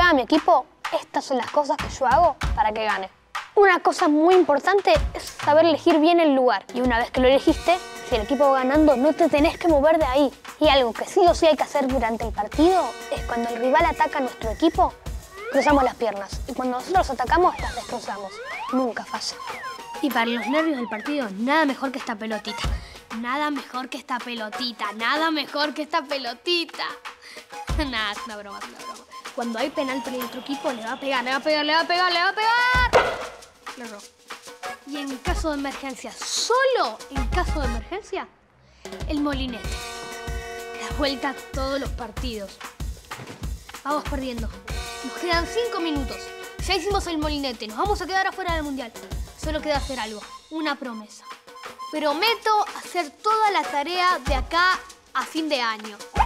juega mi equipo, estas son las cosas que yo hago para que gane. Una cosa muy importante es saber elegir bien el lugar. Y una vez que lo elegiste, si el equipo va ganando, no te tenés que mover de ahí. Y algo que sí o sí hay que hacer durante el partido es cuando el rival ataca a nuestro equipo, cruzamos las piernas. Y cuando nosotros atacamos, las destrozamos. Nunca falla. Y para los nervios del partido, nada mejor que esta pelotita. Nada mejor que esta pelotita. Nada mejor que esta pelotita. Nada, es una broma, es una broma. Cuando hay penal para el otro equipo, le va a pegar, le va a pegar, le va a pegar, le va a pegar. Le erró. Y en caso de emergencia, solo en caso de emergencia, el molinete. Da vuelta a todos los partidos. Vamos perdiendo. Nos quedan 5 minutos. Ya hicimos el molinete. Nos vamos a quedar afuera del mundial. Solo queda hacer algo. Una promesa. Prometo hacer toda la tarea de acá a fin de año.